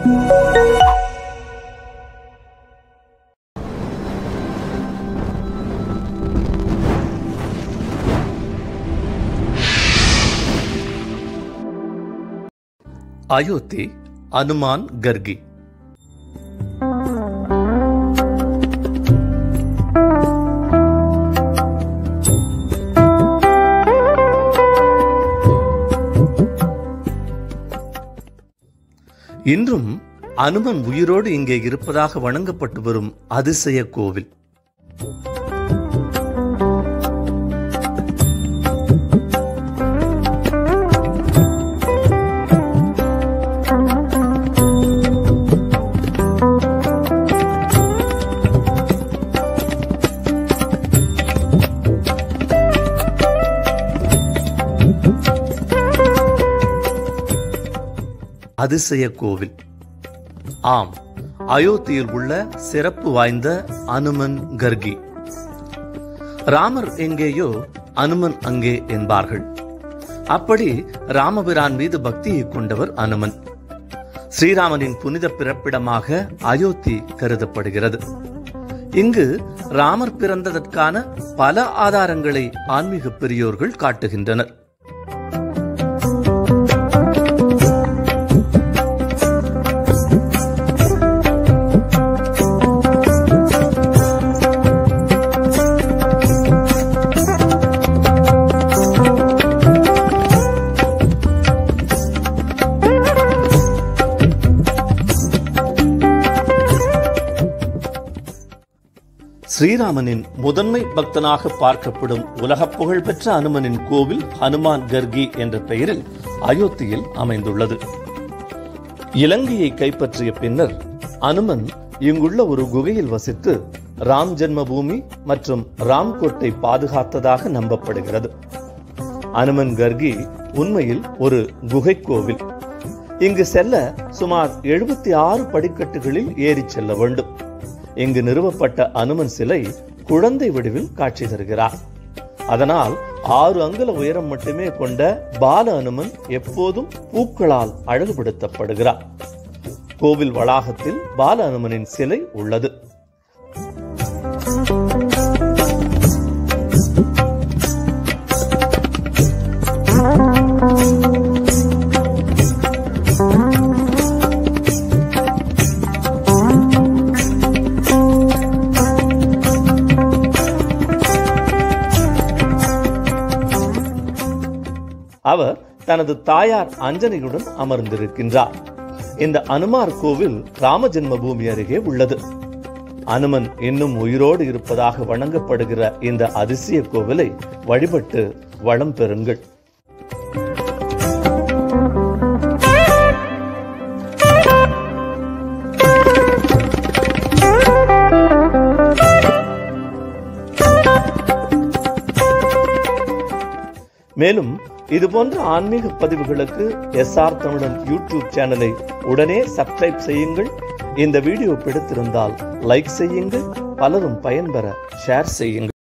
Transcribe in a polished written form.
அயோத்தி அனுமான் கர்கி. இன்றும் அனுமன் உயிரோடு இங்கே இருப்பதாக வணங்கப்பட்டு வரும் அதிசய கோவில். அதிசய கோவில். ஆம், அயோத்தியில் உள்ள சிறப்பு வாய்ந்த அனுமன் கர்கி. ராமர் எங்கேயோ அனுமன் அங்கே என்பார்கள். அப்படி ராமபிரான் மீது பக்தியை கொண்டவர் அனுமன். ஸ்ரீராமனின் புனித பிறப்பிடமாக அயோத்தி கருதப்படுகிறது. இங்கு ராமர் பிறந்ததற்கான பல ஆதாரங்களை ஆன்மீக பெரியோர்கள் காட்டுகின்றனர். ஸ்ரீராமனின் முதன்மை பக்தனாக பார்க்கப்படும் உலக புகழ் பெற்ற அனுமனின் கோவில் ஹனுமான் கர்கி என்ற பெயரில் அயோத்தியில் அமைந்துள்ளது. இலங்கையை கைப்பற்றிய பின்னர் அனுமன் இங்குள்ள ஒரு குகையில் வசித்து ராம் ஜென்மபூமி மற்றும் ராம்கோட்டை பாதுகாத்ததாக நம்பப்படுகிறது. அனுமன் கர்கி உண்மையில் ஒரு குகை கோவில். இங்கு செல்ல சுமார் 76 படிக்கட்டுகளில் ஏறி செல்ல வேண்டும். இங்கு நிறுவப்பட்ட அனுமன் சிலை குழந்தை வடிவில் காட்சி தருகிறார். அதனால் 6 அங்குல உயரம் மட்டுமே கொண்ட பால அனுமன் எப்போதும் பூக்களால் அழகுபடுத்தப்படுகிறார். கோவில் வளாகத்தில் பால அனுமனின் சிலை உள்ளது. அவர் தனது தாயார் அஞ்சனையுடன் அமர்ந்திருக்கின்றார். இந்த அனுமார் கோவில் ராம ஜென்மபூமி அருகே உள்ளது. அனுமன் இன்னும் உயிரோடு இருப்பதாக வணங்கப்படுகிற இந்த அதிசய கோவிலை வழிபட்டு வளம் பெறுங்கள். மேலும் இதுபோன்ற ஆன்மீக பதிவுகளுக்கு SR தமிழன் யூடியூப் சேனலை உடனே சப்ஸ்கிரைப் செய்யுங்கள். இந்த வீடியோ பிடித்திருந்தால் லைக் செய்யுங்கள். பலரும் பயன்பெற ஷேர் செய்யுங்கள்.